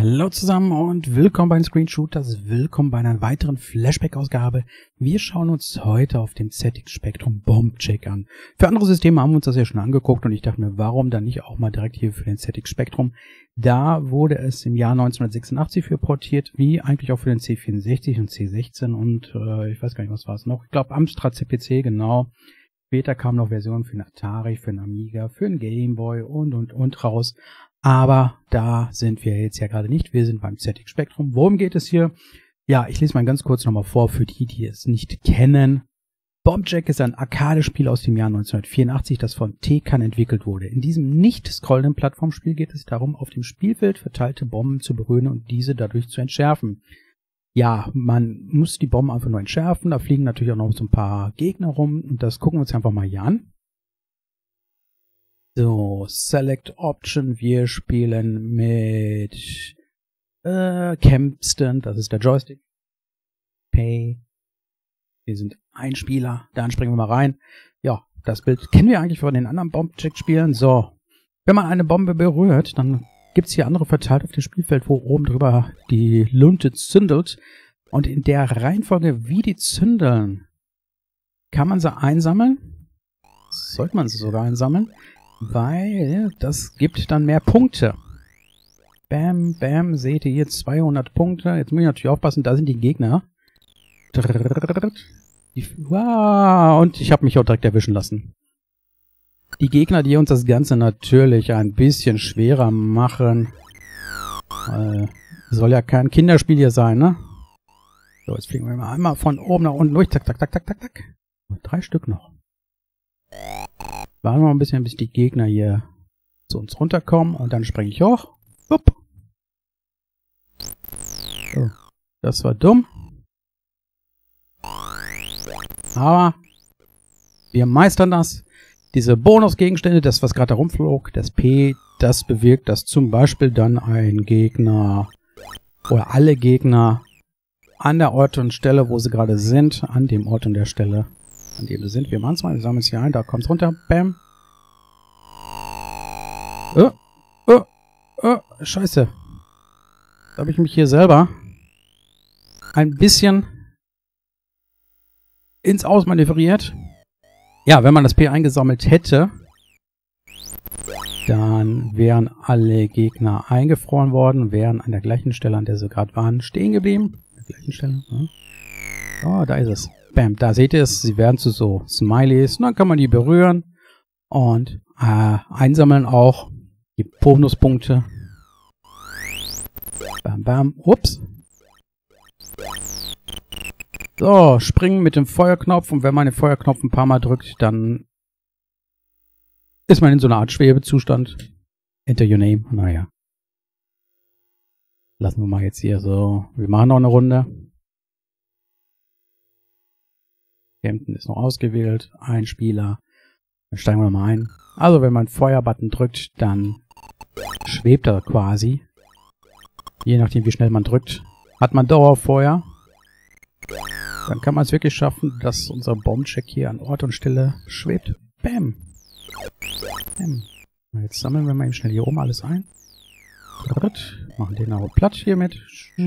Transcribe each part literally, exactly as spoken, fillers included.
Hallo zusammen und willkommen bei den Screenshooters, willkommen bei einer weiteren Flashback-Ausgabe. Wir schauen uns heute auf dem Z X Spectrum Bombcheck an. Für andere Systeme haben wir uns das ja schon angeguckt und ich dachte mir, warum dann nicht auch mal direkt hier für den Z X Spectrum? Da wurde es im Jahr neunzehnhundertsechsundachtzig für portiert, wie eigentlich auch für den C vierundsechzig und C sechzehn und äh, ich weiß gar nicht, was war es noch. Ich glaube Amstrad C P C, genau. Später kamen noch Versionen für den Atari, für den Amiga, für den Game Boy und und und raus. Aber da sind wir jetzt ja gerade nicht. Wir sind beim Z X Spectrum. Worum geht es hier? Ja, ich lese mal ganz kurz nochmal vor für die, die es nicht kennen. Bombcheck ist ein Arcade-Spiel aus dem Jahr neunzehnhundertvierundachtzig, das von Tecan entwickelt wurde. In diesem nicht scrollenden Plattformspiel geht es darum, auf dem Spielfeld verteilte Bomben zu berühren und diese dadurch zu entschärfen. Ja, man muss die Bomben einfach nur entschärfen. Da fliegen natürlich auch noch so ein paar Gegner rum und das gucken wir uns einfach mal hier an. So, Select Option, wir spielen mit äh, Kempston, das ist der Joystick. Pay, wir sind ein Spieler, dann springen wir mal rein. Ja, das Bild kennen wir eigentlich von den anderen Bombcheck-Spielen. So, wenn man eine Bombe berührt, dann gibt's hier andere verteilt auf dem Spielfeld, wo oben drüber die Lunte zündelt. Und in der Reihenfolge, wie die zündeln, kann man sie einsammeln. Sollte man sie sogar einsammeln. Weil das gibt dann mehr Punkte. Bam, bam, seht ihr hier zweihundert Punkte. Jetzt muss ich natürlich aufpassen, da sind die Gegner. Die, wow, und ich habe mich auch direkt erwischen lassen. Die Gegner, die uns das Ganze natürlich ein bisschen schwerer machen. Äh, soll ja kein Kinderspiel hier sein, ne? So, jetzt fliegen wir mal einmal von oben nach unten durch. Zack, zack, zack, zack, zack, zack. Drei Stück noch. Warten wir mal ein bisschen, bis die Gegner hier zu uns runterkommen und dann springe ich hoch. Upp. So, das war dumm. Aber wir meistern das. Diese Bonusgegenstände, das was gerade da rumflog, das P, das bewirkt, dass zum Beispiel dann ein Gegner oder alle Gegner an der Ort und Stelle, wo sie gerade sind, an dem Ort und der Stelle, an dem wir sind. Wir machen es mal, wir sammeln es hier ein, da kommt es runter. Bam. Oh, oh, oh, scheiße. Da habe ich mich hier selber ein bisschen ins Ausmanövriert. Ja, wenn man das P eingesammelt hätte, dann wären alle Gegner eingefroren worden, wären an der gleichen Stelle, an der sie gerade waren, stehen geblieben. An der gleichen Stelle. Ja. Oh, da ist es. Bam, da seht ihr es, sie werden zu so Smileys und dann kann man die berühren und äh, einsammeln auch die Bonuspunkte. Bam, bam, ups. So, springen mit dem Feuerknopf und wenn man den Feuerknopf ein paar Mal drückt, dann ist man in so einer Art Schwebezustand. Enter your name, naja. Lassen wir mal jetzt hier so, wir machen noch eine Runde. Kempton ist noch ausgewählt, ein Spieler. Dann steigen wir mal ein. Also wenn man den Feuerbutton drückt, dann schwebt er quasi. Je nachdem wie schnell man drückt, hat man Dauerfeuer. Dann kann man es wirklich schaffen, dass unser Bombcheck hier an Ort und Stelle schwebt. Bam! Bam. Jetzt sammeln wir mal eben schnell hier oben alles ein. Machen den auch platt hier mit.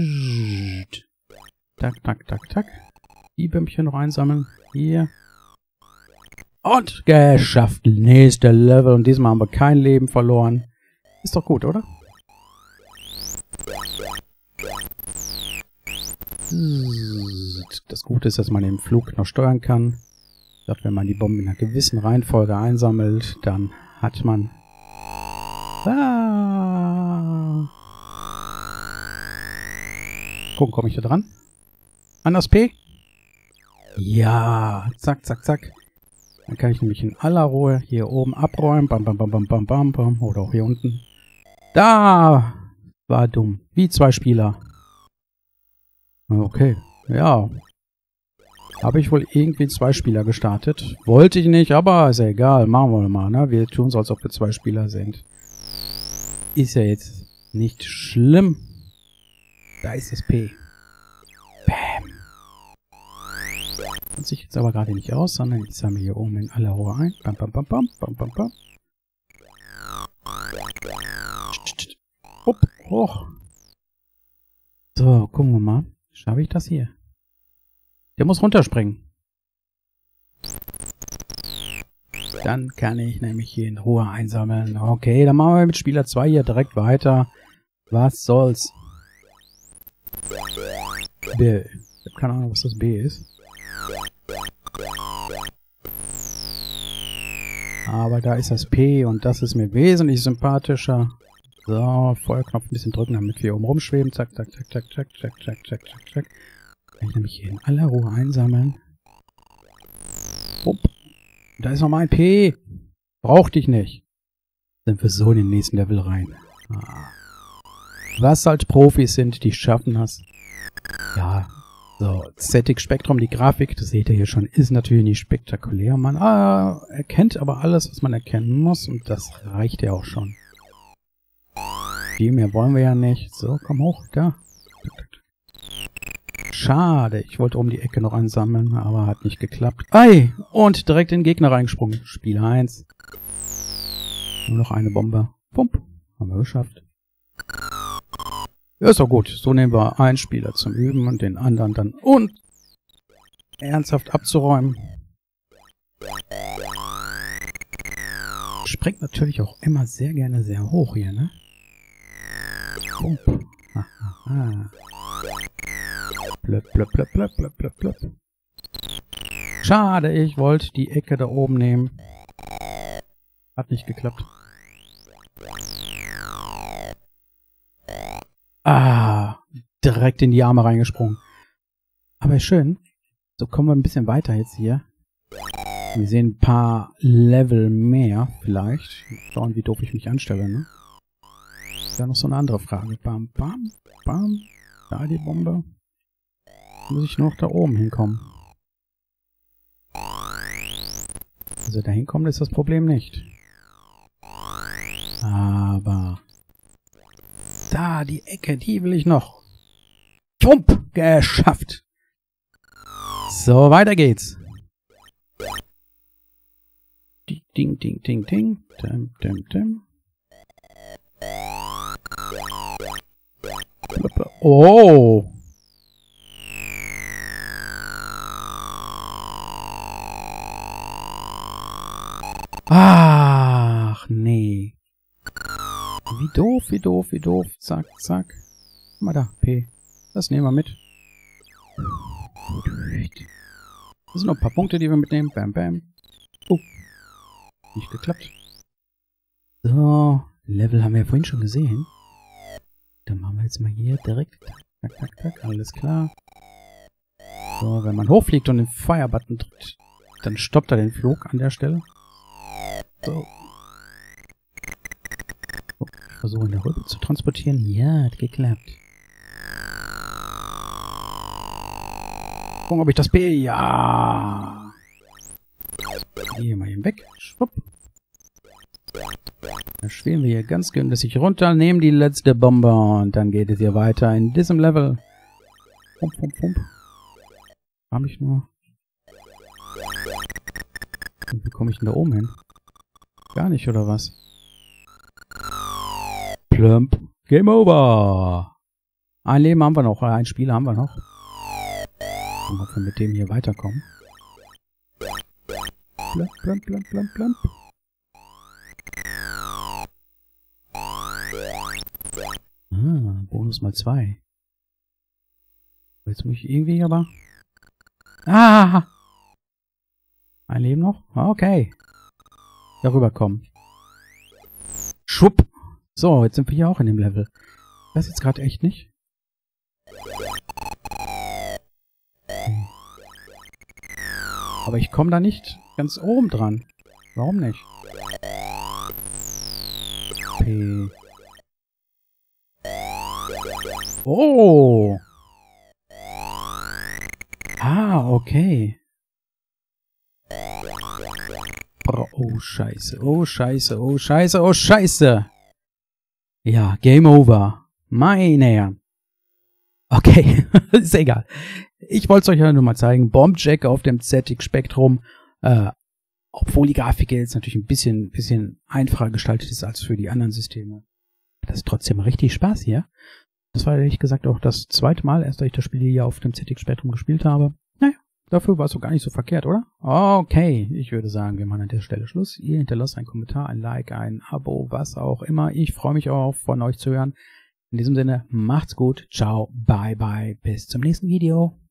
Tak, tak, tak, tak. Die Bömmchen noch einsammeln. Hier. Und geschafft. Nächste Level. Und diesmal haben wir kein Leben verloren. Ist doch gut, oder? Das Gute ist, dass man den Flug noch steuern kann. Ich glaube, wenn man die Bomben in einer gewissen Reihenfolge einsammelt, dann hat man... Ah. Gucken, komme ich da dran? An das P? Ja, zack, zack, zack. Dann kann ich nämlich in aller Ruhe hier oben abräumen. Bam, bam, bam, bam, bam, bam, bam. Oder auch hier unten. Da! War dumm. Wie zwei Spieler. Okay. Ja. Habe ich wohl irgendwie zwei Spieler gestartet. Wollte ich nicht, aber ist ja egal. Machen wir mal, ne? Wir tun so, als ob wir zwei Spieler sind. Ist ja jetzt nicht schlimm. Da ist das P. Bam. Das sieht jetzt aber gerade nicht aus, sondern ich sammle hier oben in aller Ruhe ein. Bam, bam, bam, bam, bam, bam, bam. Hopp, hoch. gucken wir mal. Schaffe ich das hier? Der muss runterspringen. Dann kann ich nämlich hier in Ruhe einsammeln. Okay, dann machen wir mit Spieler zwei hier direkt weiter. Was soll's? B. Ich habe keine Ahnung, was das B ist. Aber da ist das P und das ist mir wesentlich sympathischer. So, Feuerknopf ein bisschen drücken, damit wir oben rumschweben. Zack, zack, zack, zack, zack, zack, zack, zack, zack, zack. Kann ich nämlich hier in aller Ruhe einsammeln. Upp. Da ist noch mal ein P. Brauch dich nicht. Sind wir so in den nächsten Level rein. Ah. Was halt Profis sind, die schaffen das. Ja, so, Z X Spectrum, die Grafik, das seht ihr hier schon, ist natürlich nicht spektakulär. Man ah, erkennt aber alles, was man erkennen muss und das reicht ja auch schon. Viel mehr wollen wir ja nicht. So, komm hoch, da. Schade, ich wollte um die Ecke noch ansammeln, aber hat nicht geklappt. Ei, und direkt in den Gegner reingesprungen. Spiel eins. Nur noch eine Bombe. Pump, haben wir geschafft. Ja, ist doch gut. So nehmen wir einen Spieler zum Üben und den anderen dann und ernsthaft abzuräumen. Springt natürlich auch immer sehr gerne sehr hoch hier, ne? Pump. Ha, ha, ha. Blöp, blöp, blöp, blöp, blöp, blöp, blöp. Schade, ich wollte die Ecke da oben nehmen. Hat nicht geklappt. Ah, direkt in die Arme reingesprungen. Aber ist schön. So kommen wir ein bisschen weiter jetzt hier. Wir sehen ein paar Level mehr, vielleicht. Schauen, wie doof ich mich anstelle, ne? Da noch so eine andere Frage. Bam, bam, bam. Da die Bombe. Muss ich nur noch da oben hinkommen. Also da hinkommen ist das Problem nicht. Aber da, die Ecke, die will ich noch. Pump, geschafft. So, weiter geht's. Ding, ding, ding, ding. Dim, dim, dim. Oh. Ach, nee. Wie doof, wie doof, wie doof. Zack, zack. Guck mal da, P. Das nehmen wir mit. Das sind noch ein paar Punkte, die wir mitnehmen. Bam, bam. Oh. Nicht geklappt. So. Level haben wir ja vorhin schon gesehen. Dann machen wir jetzt mal hier direkt. Tack, tack, tack. Alles klar. So, wenn man hochfliegt und den Fire-Button drückt, dann stoppt er den Flug an der Stelle. So. Ich versuche ihn darüber zu transportieren. Ja, hat geklappt. Gucken, ob ich das B... Ja. Hier mal eben weg. Schwupp. Da schweben wir hier ganz günstig runter, nehmen die letzte Bombe und dann geht es hier weiter in diesem Level. Pump, pump, pump. Hab ich nur... Und wie komme ich denn da oben hin? Gar nicht, oder was? Plump. Game over. Ein Leben haben wir noch, oder ein Spiel haben wir noch. Und ob wir mit dem hier weiterkommen. Plump, plump, plump, plump, plump. Ah, Bonus mal zwei. Jetzt muss ich irgendwie aber... Ah! Ein Leben noch? Okay. Darüber kommen. Schwupp. So, jetzt sind wir hier auch in dem Level. Das jetzt gerade echt nicht. Okay. Aber ich komme da nicht ganz oben dran. Warum nicht? P. Oh. Ah, okay. Oh, scheiße. Oh, scheiße. Oh, scheiße. Oh, scheiße. Ja, Game over. Meine Herren. Okay, ist egal. Ich wollte es euch ja nur mal zeigen. Bombjack auf dem Z X Spectrum. Äh, obwohl die Grafik jetzt natürlich ein bisschen, bisschen einfacher gestaltet ist als für die anderen Systeme. Das ist trotzdem richtig Spaß hier. Das war ehrlich gesagt auch das zweite Mal, erst, dass ich das Spiel hier auf dem Z X Spectrum gespielt habe. Naja, dafür war es doch gar nicht so verkehrt, oder? Okay, ich würde sagen, wir machen an der Stelle Schluss. Ihr hinterlasst einen Kommentar, ein Like, ein Abo, was auch immer. Ich freue mich auch, von euch zu hören. In diesem Sinne, macht's gut. Ciao, bye bye, bis zum nächsten Video.